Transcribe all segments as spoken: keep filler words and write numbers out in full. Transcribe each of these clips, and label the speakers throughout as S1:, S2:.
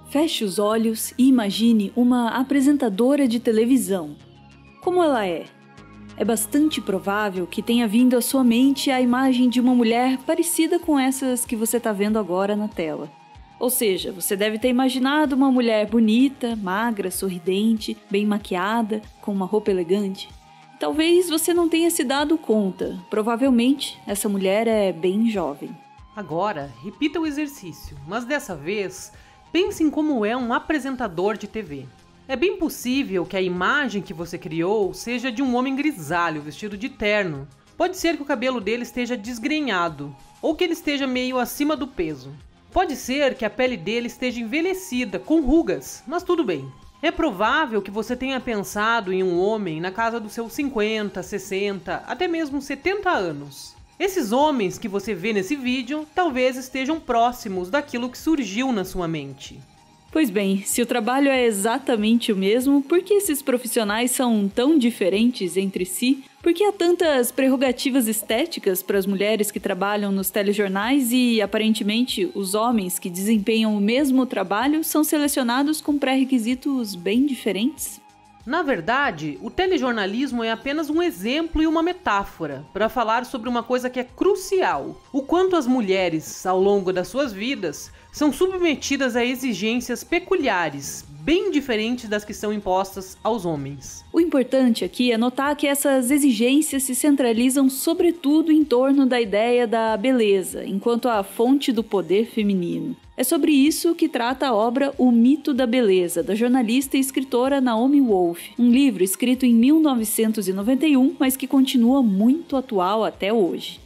S1: Feche os olhos e imagine uma apresentadora de televisão. Como ela é? É bastante provável que tenha vindo à sua mente a imagem de uma mulher parecida com essas que você está vendo agora na tela. Ou seja, você deve ter imaginado uma mulher bonita, magra, sorridente, bem maquiada, com uma roupa elegante. Talvez você não tenha se dado conta. Provavelmente, essa mulher é bem jovem.
S2: Agora, repita o exercício, mas dessa vez, pense em como é um apresentador de T V. É bem possível que a imagem que você criou seja de um homem grisalho, vestido de terno. Pode ser que o cabelo dele esteja desgrenhado, ou que ele esteja meio acima do peso. Pode ser que a pele dele esteja envelhecida, com rugas, mas tudo bem. É provável que você tenha pensado em um homem na casa dos seus cinquenta, sessenta, até mesmo setenta anos. Esses homens que você vê nesse vídeo talvez estejam próximos daquilo que surgiu na sua mente.
S1: Pois bem, se o trabalho é exatamente o mesmo, por que esses profissionais são tão diferentes entre si? Por que há tantas prerrogativas estéticas para as mulheres que trabalham nos telejornais e, aparentemente, os homens que desempenham o mesmo trabalho são selecionados com pré-requisitos bem diferentes?
S2: Na verdade, o telejornalismo é apenas um exemplo e uma metáfora para falar sobre uma coisa que é crucial: o quanto as mulheres, ao longo das suas vidas, são submetidas a exigências peculiares, bem diferentes das que são impostas aos homens.
S1: O importante aqui é notar que essas exigências se centralizam sobretudo em torno da ideia da beleza, enquanto a fonte do poder feminino. É sobre isso que trata a obra O Mito da Beleza, da jornalista e escritora Naomi Wolf, um livro escrito em mil novecentos e noventa e um, mas que continua muito atual até hoje.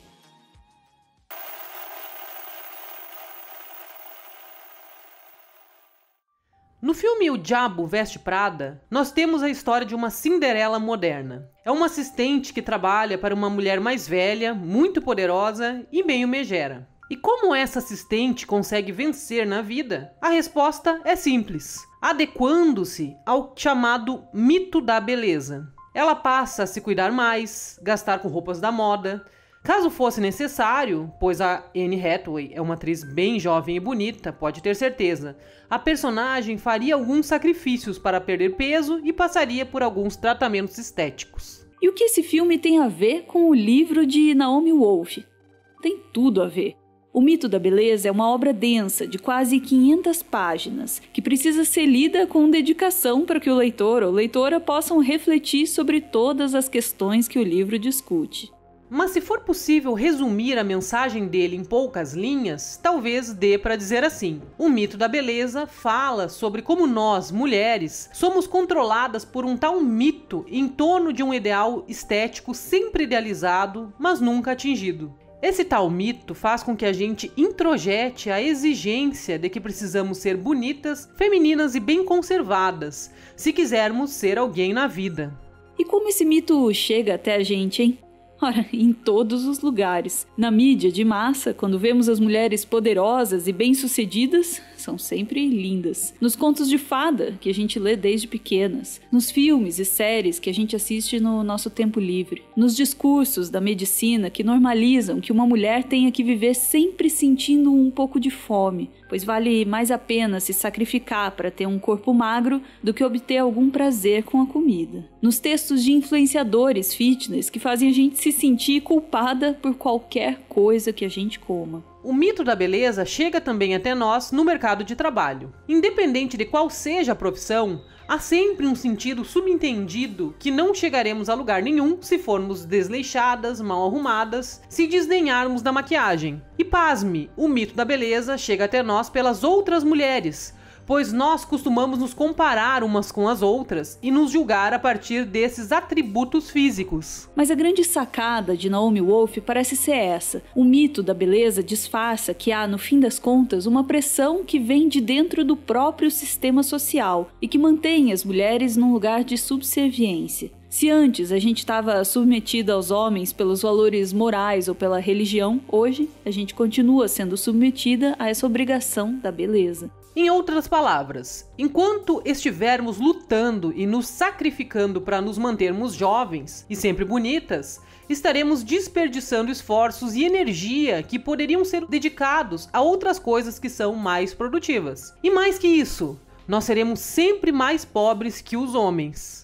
S2: No filme O Diabo Veste Prada, nós temos a história de uma Cinderela moderna. É uma assistente que trabalha para uma mulher mais velha, muito poderosa e meio megera. E como essa assistente consegue vencer na vida? A resposta é simples: adequando-se ao chamado mito da beleza. Ela passa a se cuidar mais, gastar com roupas da moda. Caso fosse necessário, pois a Anne Hathaway é uma atriz bem jovem e bonita, pode ter certeza, a personagem faria alguns sacrifícios para perder peso e passaria por alguns tratamentos estéticos.
S1: E o que esse filme tem a ver com o livro de Naomi Wolf? Tem tudo a ver. O Mito da Beleza é uma obra densa, de quase quinhentas páginas, que precisa ser lida com dedicação para que o leitor ou leitora possam refletir sobre todas as questões que o livro discute.
S2: Mas se for possível resumir a mensagem dele em poucas linhas, talvez dê para dizer assim: o mito da beleza fala sobre como nós, mulheres, somos controladas por um tal mito em torno de um ideal estético sempre idealizado, mas nunca atingido. Esse tal mito faz com que a gente introjete a exigência de que precisamos ser bonitas, femininas e bem conservadas, se quisermos ser alguém na vida.
S1: E como esse mito chega até a gente, hein? Ora, em todos os lugares. Na mídia de massa, quando vemos as mulheres poderosas e bem-sucedidas, são sempre lindas. Nos contos de fada, que a gente lê desde pequenas. Nos filmes e séries que a gente assiste no nosso tempo livre. Nos discursos da medicina que normalizam que uma mulher tenha que viver sempre sentindo um pouco de fome, pois vale mais a pena se sacrificar para ter um corpo magro do que obter algum prazer com a comida. Nos textos de influenciadores fitness que fazem a gente se sentir culpada por qualquer coisa que a gente coma.
S2: O mito da beleza chega também até nós no mercado de trabalho. Independente de qual seja a profissão, há sempre um sentido subentendido que não chegaremos a lugar nenhum se formos desleixadas, mal arrumadas, se desdenharmos da maquiagem. E pasme, o mito da beleza chega até nós pelas outras mulheres, pois nós costumamos nos comparar umas com as outras e nos julgar a partir desses atributos físicos.
S1: Mas a grande sacada de Naomi Wolf parece ser essa. O mito da beleza disfarça que há, no fim das contas, uma pressão que vem de dentro do próprio sistema social e que mantém as mulheres num lugar de subserviência. Se antes a gente estava submetida aos homens pelos valores morais ou pela religião, hoje a gente continua sendo submetida a essa obrigação da beleza.
S2: Em outras palavras, enquanto estivermos lutando e nos sacrificando para nos mantermos jovens e sempre bonitas, estaremos desperdiçando esforços e energia que poderiam ser dedicados a outras coisas que são mais produtivas. E mais que isso, nós seremos sempre mais pobres que os homens.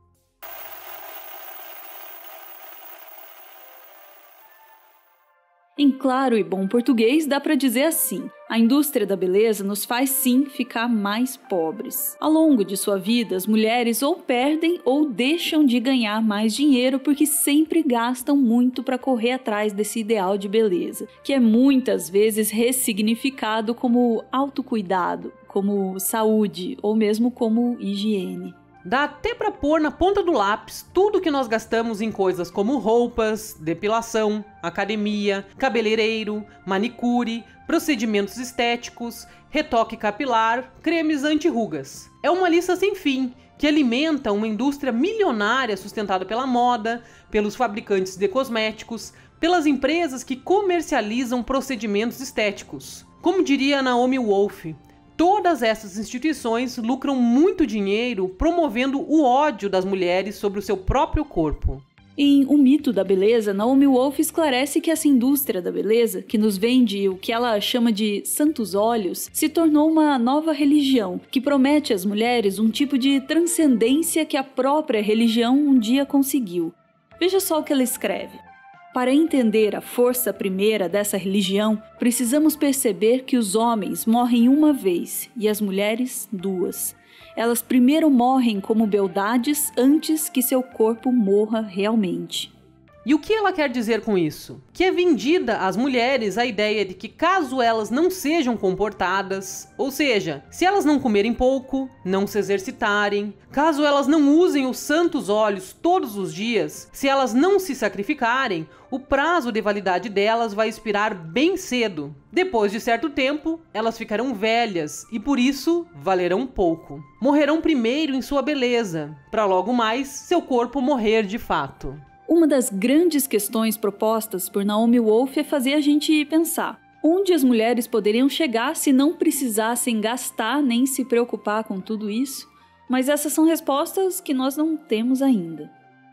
S1: Em claro e bom português, dá para dizer assim: a indústria da beleza nos faz sim ficar mais pobres. Ao longo de sua vida, as mulheres ou perdem ou deixam de ganhar mais dinheiro porque sempre gastam muito para correr atrás desse ideal de beleza, que é muitas vezes ressignificado como autocuidado, como saúde ou mesmo como higiene.
S2: Dá até pra pôr na ponta do lápis tudo que nós gastamos em coisas como roupas, depilação, academia, cabeleireiro, manicure, procedimentos estéticos, retoque capilar, cremes anti-rugas. É uma lista sem fim, que alimenta uma indústria milionária sustentada pela moda, pelos fabricantes de cosméticos, pelas empresas que comercializam procedimentos estéticos. Como diria Naomi Wolf, todas essas instituições lucram muito dinheiro promovendo o ódio das mulheres sobre o seu próprio corpo.
S1: Em O Mito da Beleza, Naomi Wolf esclarece que essa indústria da beleza, que nos vende o que ela chama de santos óleos, se tornou uma nova religião, que promete às mulheres um tipo de transcendência que a própria religião um dia conseguiu. Veja só o que ela escreve. Para entender a força primeira dessa religião, precisamos perceber que os homens morrem uma vez e as mulheres duas. Elas primeiro morrem como beldades antes que seu corpo morra realmente.
S2: E o que ela quer dizer com isso? Que é vendida às mulheres a ideia de que caso elas não sejam comportadas, ou seja, se elas não comerem pouco, não se exercitarem, caso elas não usem os santos óleos todos os dias, se elas não se sacrificarem, o prazo de validade delas vai expirar bem cedo. Depois de certo tempo, elas ficarão velhas e por isso valerão pouco. Morrerão primeiro em sua beleza, para logo mais seu corpo morrer de fato.
S1: Uma das grandes questões propostas por Naomi Wolf é fazer a gente pensar: onde as mulheres poderiam chegar se não precisassem gastar nem se preocupar com tudo isso? Mas essas são respostas que nós não temos ainda.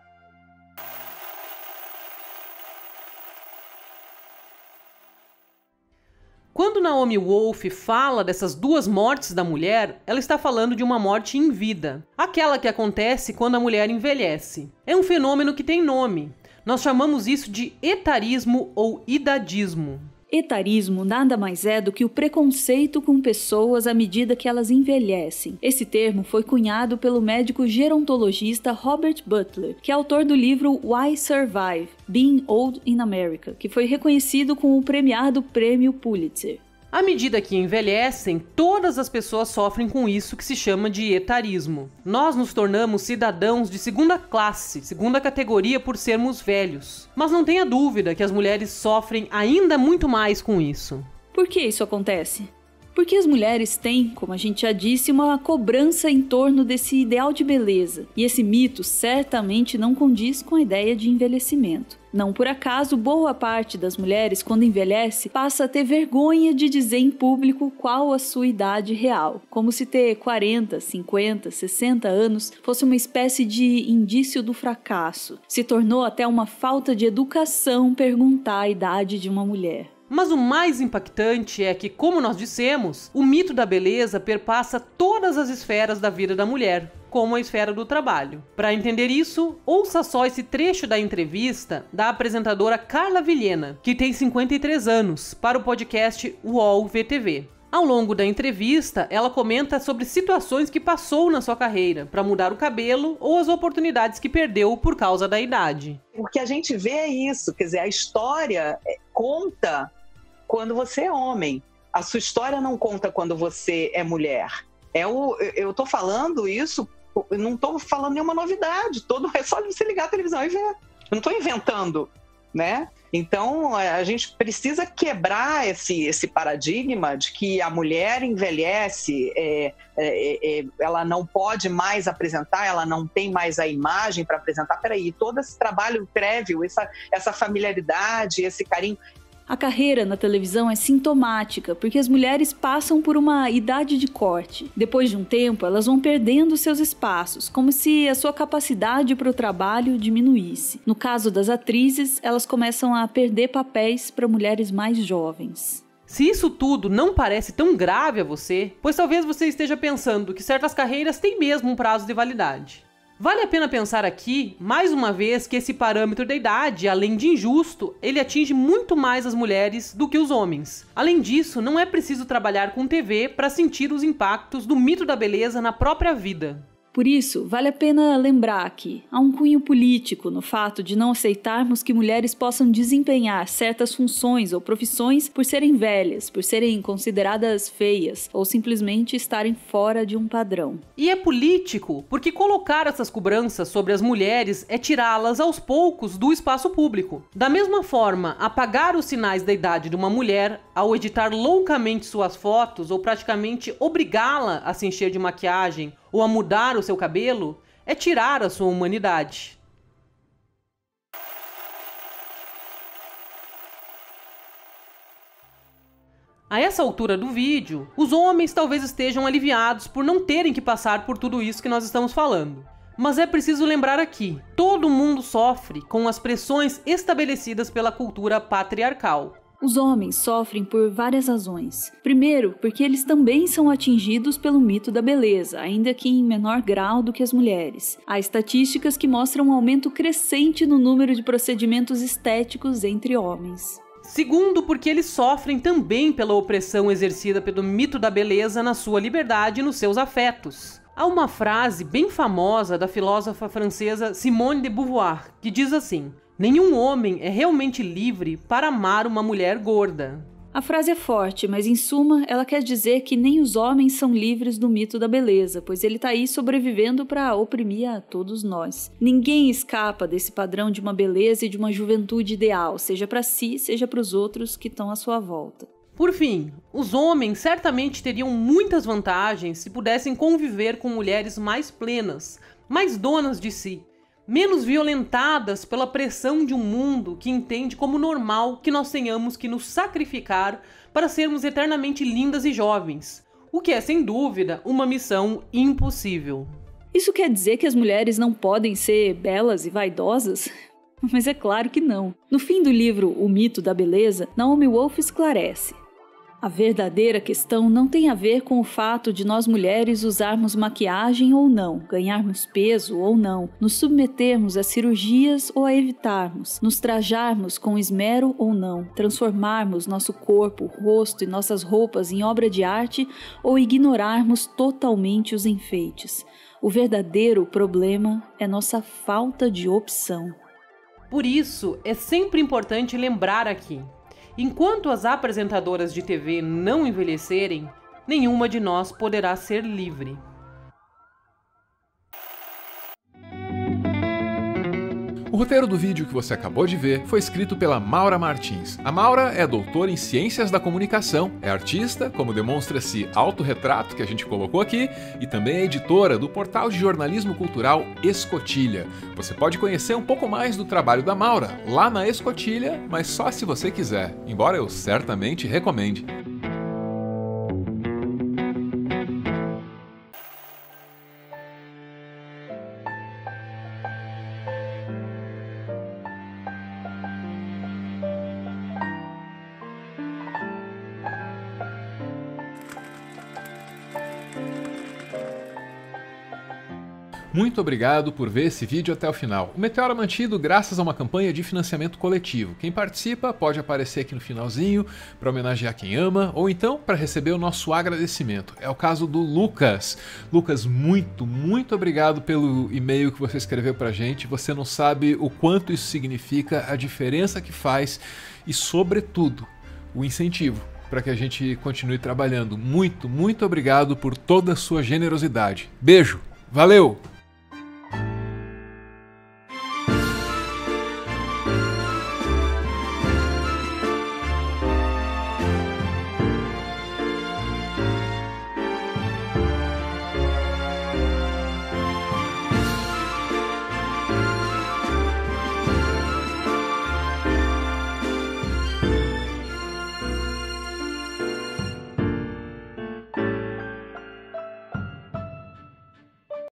S2: Quando Naomi Wolf fala dessas duas mortes da mulher, ela está falando de uma morte em vida, aquela que acontece quando a mulher envelhece. É um fenômeno que tem nome. Nós chamamos isso de etarismo ou idadismo.
S1: Etarismo nada mais é do que o preconceito com pessoas à medida que elas envelhecem. Esse termo foi cunhado pelo médico gerontologista Robert Butler, que é autor do livro Why Survive? Being Old in America, que foi reconhecido com o premiado prêmio Pulitzer.
S2: À medida que envelhecem, todas as pessoas sofrem com isso que se chama de etarismo. Nós nos tornamos cidadãos de segunda classe, segunda categoria por sermos velhos. Mas não tenha dúvida que as mulheres sofrem ainda muito mais com isso.
S1: Por que isso acontece? Porque as mulheres têm, como a gente já disse, uma cobrança em torno desse ideal de beleza. E esse mito certamente não condiz com a ideia de envelhecimento. Não por acaso, boa parte das mulheres, quando envelhece, passa a ter vergonha de dizer em público qual a sua idade real. Como se ter quarenta, cinquenta, sessenta anos fosse uma espécie de indício do fracasso. Se tornou até uma falta de educação perguntar a idade de uma mulher.
S2: Mas o mais impactante é que, como nós dissemos, o mito da beleza perpassa todas as esferas da vida da mulher, como a esfera do trabalho. Para entender isso, ouça só esse trecho da entrevista da apresentadora Carla Vilhena, que tem cinquenta e três anos, para o podcast U O L V T V. Ao longo da entrevista, ela comenta sobre situações que passou na sua carreira para mudar o cabelo ou as oportunidades que perdeu por causa da idade.
S3: O que a gente vê é isso, quer dizer, a história conta quando você é homem. A sua história não conta quando você é mulher. É o, eu estou falando isso, eu não estou falando nenhuma novidade. Todo, é só você ligar a televisão e ver. Eu não estou inventando, né? Então, a gente precisa quebrar esse, esse paradigma de que a mulher envelhece, é, é, é, ela não pode mais apresentar, ela não tem mais a imagem para apresentar. Peraí, todo esse trabalho prévio, essa, essa familiaridade, esse carinho...
S1: A carreira na televisão é sintomática, porque as mulheres passam por uma idade de corte. Depois de um tempo, elas vão perdendo seus espaços, como se a sua capacidade para o trabalho diminuísse. No caso das atrizes, elas começam a perder papéis para mulheres mais jovens.
S2: Se isso tudo não parece tão grave a você, pois talvez você esteja pensando que certas carreiras têm mesmo um prazo de validade. Vale a pena pensar aqui, mais uma vez, que esse parâmetro da idade, além de injusto, ele atinge muito mais as mulheres do que os homens. Além disso, não é preciso trabalhar com T V para sentir os impactos do mito da beleza na própria vida.
S1: Por isso, vale a pena lembrar que há um cunho político no fato de não aceitarmos que mulheres possam desempenhar certas funções ou profissões por serem velhas, por serem consideradas feias ou simplesmente estarem fora de um padrão.
S2: E é político porque colocar essas cobranças sobre as mulheres é tirá-las aos poucos do espaço público. Da mesma forma, apagar os sinais da idade de uma mulher ao editar loucamente suas fotos ou praticamente obrigá-la a se encher de maquiagem ou a mudar o seu cabelo, é tirar a sua humanidade. A essa altura do vídeo, os homens talvez estejam aliviados por não terem que passar por tudo isso que nós estamos falando. Mas é preciso lembrar aqui, todo mundo sofre com as pressões estabelecidas pela cultura patriarcal.
S1: Os homens sofrem por várias razões. Primeiro, porque eles também são atingidos pelo mito da beleza, ainda que em menor grau do que as mulheres. Há estatísticas que mostram um aumento crescente no número de procedimentos estéticos entre homens.
S2: Segundo, porque eles sofrem também pela opressão exercida pelo mito da beleza na sua liberdade e nos seus afetos. Há uma frase bem famosa da filósofa francesa Simone de Beauvoir, que diz assim: nenhum homem é realmente livre para amar uma mulher gorda.
S1: A frase é forte, mas em suma, ela quer dizer que nem os homens são livres do mito da beleza, pois ele está aí sobrevivendo para oprimir a todos nós. Ninguém escapa desse padrão de uma beleza e de uma juventude ideal, seja para si, seja para os outros que estão à sua volta.
S2: Por fim, os homens certamente teriam muitas vantagens se pudessem conviver com mulheres mais plenas, mais donas de si, menos violentadas pela pressão de um mundo que entende como normal que nós tenhamos que nos sacrificar para sermos eternamente lindas e jovens, o que é, sem dúvida, uma missão impossível.
S1: Isso quer dizer que as mulheres não podem ser belas e vaidosas? Mas é claro que não. No fim do livro O Mito da Beleza, Naomi Wolf esclarece: a verdadeira questão não tem a ver com o fato de nós mulheres usarmos maquiagem ou não, ganharmos peso ou não, nos submetermos a cirurgias ou a evitarmos, nos trajarmos com esmero ou não, transformarmos nosso corpo, rosto e nossas roupas em obra de arte ou ignorarmos totalmente os enfeites. O verdadeiro problema é nossa falta de opção.
S2: Por isso, é sempre importante lembrar aqui: enquanto as apresentadoras de T V não envelhecerem, nenhuma de nós poderá ser livre.
S4: O roteiro do vídeo que você acabou de ver foi escrito pela Maura Martins. A Maura é doutora em Ciências da Comunicação, é artista, como demonstra esse autorretrato que a gente colocou aqui, e também é editora do portal de jornalismo cultural Escotilha. Você pode conhecer um pouco mais do trabalho da Maura lá na Escotilha, mas só se você quiser, embora eu certamente recomende. Muito obrigado por ver esse vídeo até o final. O Meteoro é mantido graças a uma campanha de financiamento coletivo. Quem participa pode aparecer aqui no finalzinho para homenagear quem ama ou então para receber o nosso agradecimento. É o caso do Lucas. Lucas, muito, muito obrigado pelo e-mail que você escreveu pra gente. Você não sabe o quanto isso significa, a diferença que faz e, sobretudo, o incentivo para que a gente continue trabalhando. Muito, muito obrigado por toda a sua generosidade. Beijo! Valeu!